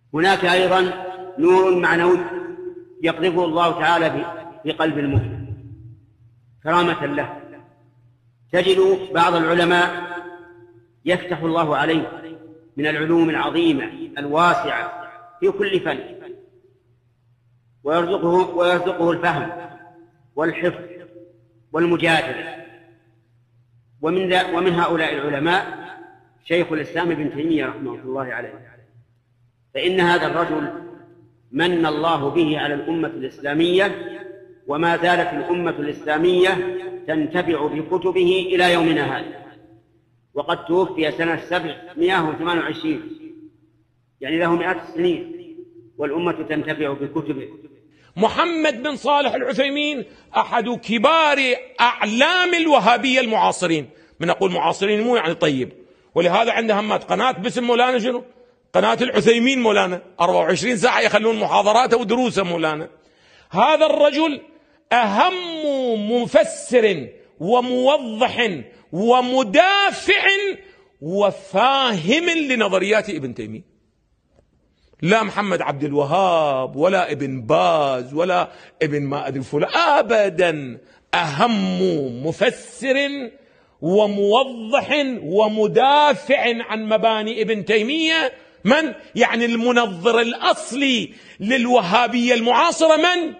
هناك أيضا نور معنوي يقذفه الله تعالى في قلب المؤمن كرامة له. تجد بعض العلماء يفتح الله عليه من العلوم العظيمة الواسعة في كل فن، ويرزقه الفهم والحفظ والمجادلة. ومن هؤلاء العلماء شيخ الإسلام ابن تيمية رحمه الله عليه، فإن هذا الرجل من الله به على الأمة الإسلامية، وما زالت الأمة الإسلامية تنتفع بكتبه إلى يومنا هذا، وقد توفي سنة 728، يعني له 100 سنين والأمة تنتفع بكتبه. محمد بن صالح العثيمين أحد كبار أعلام الوهابية المعاصرين، من أقول معاصرين مو يعني طيب، ولهذا عنده همات قناة باسم مولانا شنو؟ قناة العثيمين مولانا، 24 ساعة يخلون محاضراته ودروسه مولانا. هذا الرجل أهم مفسر وموضح ومدافع وفاهم لنظريات ابن تيمية. لا محمد عبد الوهاب ولا ابن باز ولا ابن ما أدري فلان، أبدا. أهم مفسر وموضح ومدافع عن مباني ابن تيمية من؟ يعني المنظر الأصلي للوهابية المعاصرة من؟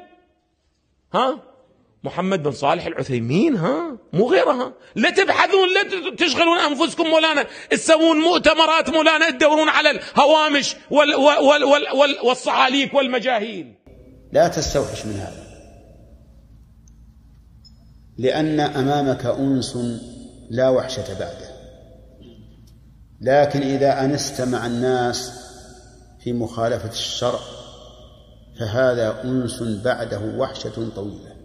محمد بن صالح العثيمين، مو غيرها. لا تبحثون، لا تشغلون أنفسكم مولانا، تسوون مؤتمرات مولانا، تدورون على الهوامش والصعاليك والمجاهيل. لا تستوحش من هذا، لأن أمامك أنس لا وحشة بعده. لكن إذا أنست مع الناس في مخالفة الشرع فهذا أنس بعده وحشة طويلة.